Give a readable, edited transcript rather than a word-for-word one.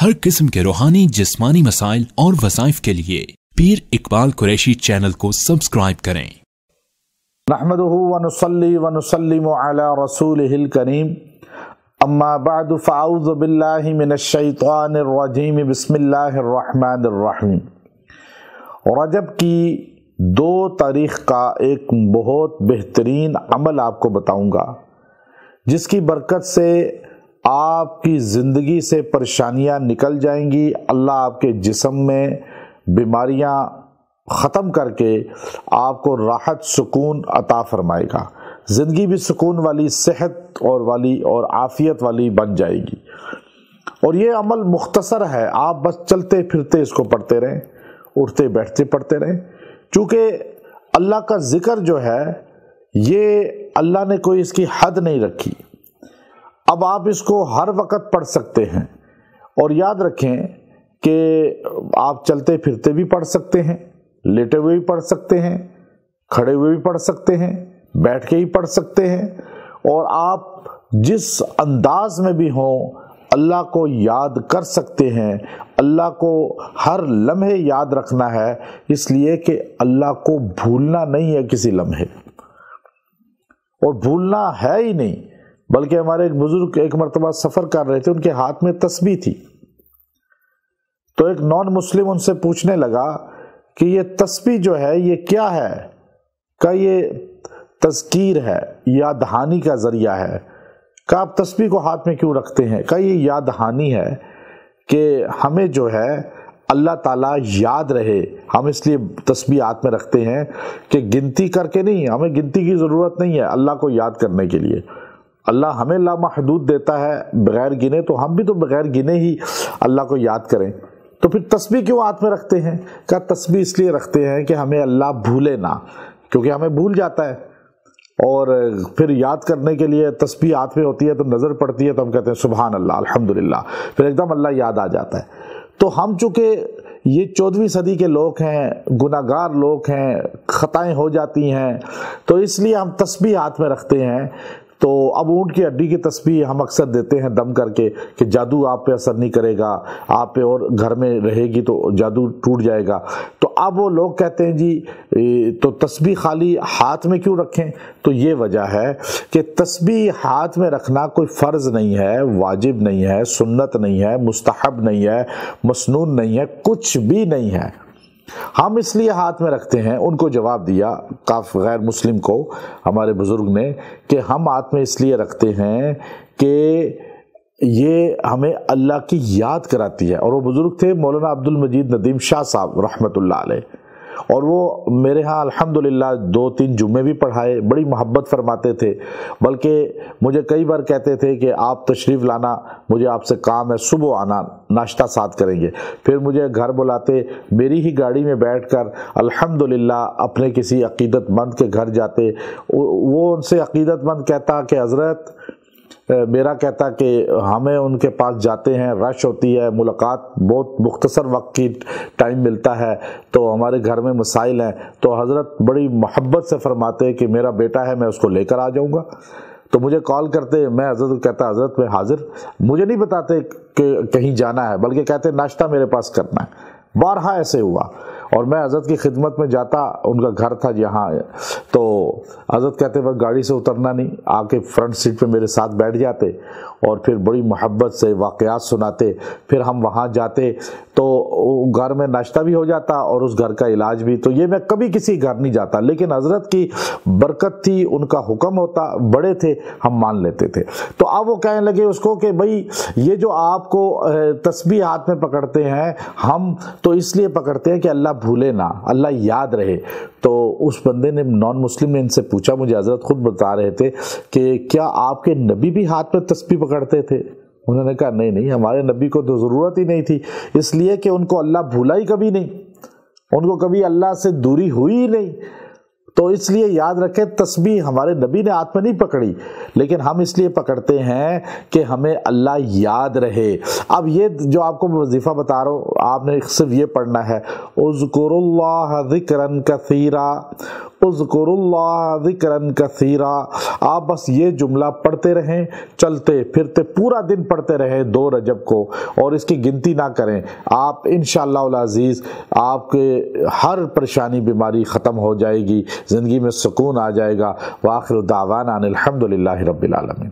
हर किस्म के रूहानी जिस्मानी मसाइल और वज़ाइफ के लिए पीर इकबाल कुरैशी चैनल को सब्सक्राइब करें। नहमदुहु व नुसल्ली व नुसल्लिमु अला रसूलिहिल करीम, अम्मा बअदु फ़अऊज़ु बिल्लाहि मिनश शैतानिर रजीम, बिस्मिल्लाहिर रहमानिर रहीम। रजब की 2 तारीख का एक बहुत बेहतरीन अमल आपको बताऊंगा, जिसकी बरकत से आपकी ज़िंदगी से परेशानियां निकल जाएंगी। अल्लाह आपके जिस्म में बीमारियां ख़त्म करके आपको राहत सुकून अता फरमाएगा। ज़िंदगी भी सुकून वाली, सेहत और आफ़ियत वाली बन जाएगी। और ये अमल मुख्तसर है, आप बस चलते फिरते इसको पढ़ते रहें, उठते बैठते पढ़ते रहें। चूँकि अल्लाह का ज़िक्र जो है ये अल्लाह ने कोई इसकी हद नहीं रखी। अब आप इसको हर वक्त पढ़ सकते हैं। और याद रखें कि आप चलते फिरते भी पढ़ सकते हैं, लेटे हुए भी पढ़ सकते हैं, खड़े हुए भी पढ़ सकते हैं, बैठ के ही पढ़ सकते हैं। और आप जिस अंदाज में भी हों अल्लाह को याद कर सकते हैं। अल्लाह को हर लम्हे याद रखना है, इसलिए कि अल्लाह को भूलना नहीं है किसी लम्हे, और भूलना है ही नहीं। बल्कि हमारे एक बुजुर्ग एक मरतबा सफ़र कर रहे थे, उनके हाथ में तस्बीह थी। तो एक नॉन मुस्लिम उनसे पूछने लगा कि ये तस्बीह जो है ये क्या है? का ये तज़कीर है, याद दहानी का ज़रिया है। का आप तस्बीह को हाथ में क्यों रखते हैं? का ये याद दहानी है कि हमें जो है अल्लाह ताला याद रहे, हम इसलिए तस्बीह हाथ में रखते हैं कि गिनती करके नहीं, हमें गिनती की ज़रूरत नहीं है अल्लाह को याद करने के लिए। अल्लाह हमें लामहदूद देता है बग़ैर गिने, तो हम भी तो बग़ैर गिने ही अल्लाह को याद करें। तो फिर तस्बीह क्यों हाथ में रखते हैं? क्या तस्बीह इसलिए रखते हैं कि हमें अल्लाह भूले ना, क्योंकि हमें भूल जाता है। और फिर याद करने के लिए तस्बीह हाथ में होती है तो नज़र पड़ती है तो हम कहते हैं सुभान अल्लाह अल्हम्दुलिल्लाह, फिर एकदम अल्लाह याद आ जाता है। तो हम चूँकि ये 14वीं सदी के लोग हैं, गुनाहगार लोग हैं, ख़ताएँ हो जाती हैं, तो इसलिए हम तस्बीह हाथ में रखते हैं। तो अब ऊँट की हड्डी की तस्बीह हम अक्सर देते हैं दम करके कि जादू आप पे असर नहीं करेगा, आप पे और घर में रहेगी तो जादू टूट जाएगा। तो अब वो लोग कहते हैं जी तो तस्बीह खाली हाथ में क्यों रखें? तो ये वजह है कि तस्बीह हाथ में रखना कोई फ़र्ज़ नहीं है, वाजिब नहीं है, सुन्नत नहीं है, मुस्तहब नहीं है, मसनून नहीं है, कुछ भी नहीं है। हम इसलिए हाथ में रखते हैं। उनको जवाब दिया काफ़ गैर मुस्लिम को हमारे बुज़ुर्ग ने कि हम हाथ में इसलिए रखते हैं कि ये हमें अल्लाह की याद कराती है। और वो बुज़ुर्ग थे मौलाना अब्दुल मजीद नदीम शाह साहब रहमतुल्लाह अलैह, और वो मेरे यहाँ अल्हम्दुलिल्लाह 2-3 जुम्मे भी पढ़ाए, बड़ी मोहब्बत फरमाते थे। बल्कि मुझे कई बार कहते थे कि आप तशरीफ़ लाना, मुझे आपसे काम है, सुबह आना, नाश्ता साथ करेंगे। फिर मुझे घर बुलाते, मेरी ही गाड़ी में बैठकर अल्हम्दुलिल्लाह अपने किसी अक़ीदतमंद के घर जाते। वो उनसे अक़ीदतमंद कहता कि हज़रत, मेरा कहता कि हमें उनके पास जाते हैं, रश होती है, मुलाकात बहुत मुख्तसर वक्त की टाइम मिलता है, तो हमारे घर में मसाइल हैं, तो हज़रत बड़ी मोहब्बत से फरमाते हैं कि मेरा बेटा है, मैं उसको लेकर आ जाऊँगा। तो मुझे कॉल करते, मैं हज़रत को कहता हज़रत मैं हाजिर। मुझे नहीं बताते कि कहीं जाना है, बल्कि कहते नाश्ता मेरे पास करना है। बारहा ऐसे हुआ। और मैं हज़रत की खिदमत में जाता, उनका घर था यहाँ, तो हज़रत कहते बस गाड़ी से उतरना नहीं, आके फ्रंट सीट पे मेरे साथ बैठ जाते और फिर बड़ी मोहब्बत से वाक़यात सुनाते। फिर हम वहाँ जाते तो घर में नाश्ता भी हो जाता और उस घर का इलाज भी। तो ये मैं कभी किसी घर नहीं जाता, लेकिन हज़रत की बरकत थी, उनका हुक्म होता, बड़े थे, हम मान लेते थे। तो अब वो कहने लगे उसको कि भाई ये जो आपको तस्बीह हाथ में पकड़ते हैं, हम तो इसलिए पकड़ते हैं कि अल्लाह भूले ना, अल्लाह याद रहे। तो उस बंदे ने, नॉन मुस्लिम ने, इनसे पूछा, मुझे हज़रत खुद बता रहे थे कि क्या आपके नबी भी हाथ में तस्बीह पकड़ते थे? उन्होंने कहा नहीं नहीं, हमारे नबी को तो ज़रूरत ही नहीं थी, इसलिए कि उनको अल्लाह भूला ही कभी नहीं, उनको कभी अल्लाह से दूरी हुई ही नहीं। तो इसलिए याद रखें, तस्बीह हमारे नबी ने हाथ में नहीं पकड़ी, लेकिन हम इसलिए पकड़ते हैं कि हमें अल्लाह याद रहे। अब ये जो आपको वजीफ़ा बता रहा हूँ, आपने सिर्फ ये पढ़ना है, उज़्कुरुल्लाह ज़िक्रन कसीरा, اذکروا ذکرن کثیرا، آپ بس یہ جملہ پڑھتے رہیں، چلتے پھرتے پورا دن پڑھتے رہیں 2 رجب کو، اور اس کی گنتی نہ کریں، آپ انشاءاللہ العزیز آپ کے ہر پریشانی بیماری ختم ہو جائے گی، زندگی میں سکون آ جائے گا۔ وآخر دعوانا ان الحمدللہ رب العالمین۔